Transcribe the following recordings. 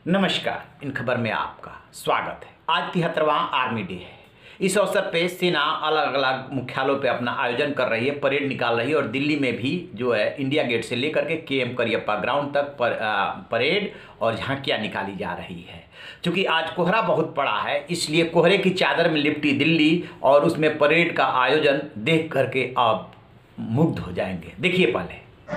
नमस्कार। इन खबर में आपका स्वागत है। आज 73वां आर्मी डे है। इस अवसर पे सेना अलग अलग मुख्यालयों पे अपना आयोजन कर रही है, परेड निकाल रही है और दिल्ली में भी जो है इंडिया गेट से लेकर के केएम करियप्पा ग्राउंड तक परेड और झांकियां निकाली जा रही है। क्योंकि आज कोहरा बहुत पड़ा है, इसलिए कोहरे की चादर में लिपटी दिल्ली और उसमें परेड का आयोजन देख करके आप मुग्ध हो जाएंगे। देखिए पहले।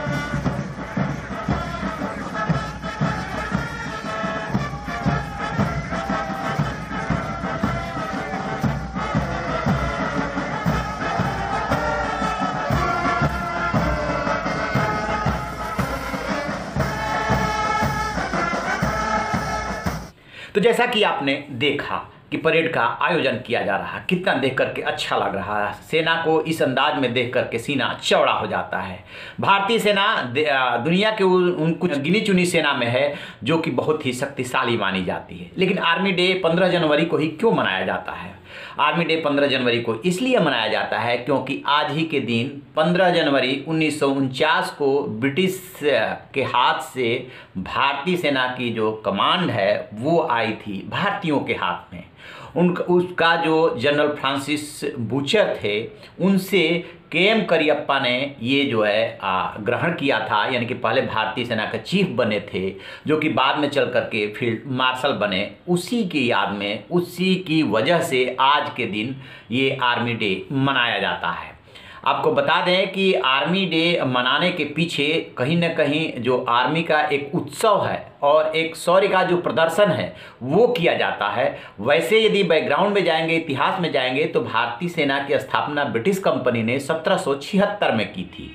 तो जैसा कि आपने देखा कि परेड का आयोजन किया जा रहा है, कितना देख करके अच्छा लग रहा है। सेना को इस अंदाज में देख करके सीना चौड़ा हो जाता है। भारतीय सेना दुनिया के उन कुछ गिनी चुनी सेना में है जो कि बहुत ही शक्तिशाली मानी जाती है। लेकिन आर्मी डे 15 जनवरी को ही क्यों मनाया जाता है? आर्मी डे 15 जनवरी को इसलिए मनाया जाता है क्योंकि आज ही के दिन 15 जनवरी 1949 को ब्रिटिश के हाथ से भारतीय सेना की जो कमांड है वो आई थी भारतीयों के हाथ में। उसका जो जनरल फ्रांसिस बूचर थे, उनसे केएम करियप्पा ने ये जो है ग्रहण किया था। यानी कि पहले भारतीय सेना के चीफ बने थे, जो कि बाद में चल करके फील्ड मार्शल बने। उसी की याद में, उसी की वजह से आज के दिन ये आर्मी डे मनाया जाता है। आपको बता दें कि आर्मी डे मनाने के पीछे कहीं ना कहीं जो आर्मी का एक उत्सव है और एक शौर्य का जो प्रदर्शन है वो किया जाता है। वैसे यदि बैकग्राउंड में जाएंगे, इतिहास में जाएंगे, तो भारतीय सेना की स्थापना ब्रिटिश कंपनी ने 1776 में की थी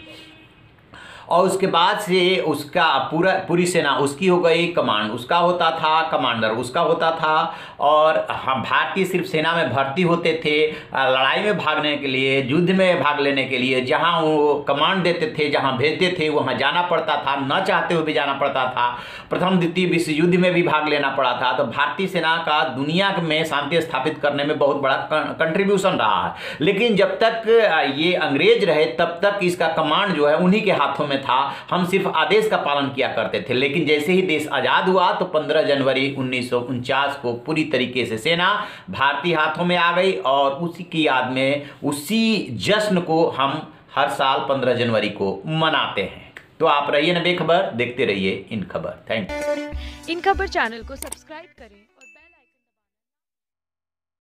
और उसके बाद से उसका पूरी सेना उसकी हो गई। कमांड उसका होता था, कमांडर उसका होता था और हम भारतीय सिर्फ सेना में भर्ती होते थे लड़ाई में भागने के लिए, युद्ध में भाग लेने के लिए। जहां वो कमांड देते थे, जहां भेजते थे, वहां जाना पड़ता था, न चाहते हुए भी जाना पड़ता था। प्रथम द्वितीय विश्व युद्ध में भी भाग लेना पड़ा था। तो भारतीय सेना का दुनिया में शांति स्थापित करने में बहुत बड़ा कंट्रीब्यूशन रहा है। लेकिन जब तक ये अंग्रेज रहे तब तक इसका कमांड जो है उन्हीं के हाथों में था। हम सिर्फ आदेश का पालन किया करते थे। लेकिन जैसे ही देश आजाद हुआ तो 15 जनवरी 1949 को पूरी तरीके से सेना भारतीय हाथों में आ गई और उसी की याद में, उसी जश्न को हम हर साल 15 जनवरी को मनाते हैं। तो आप रहिए ना बेखबर, देखते रहिए इन खबर। Thank you. इन खबर चैनल को सब्सक्राइब करें।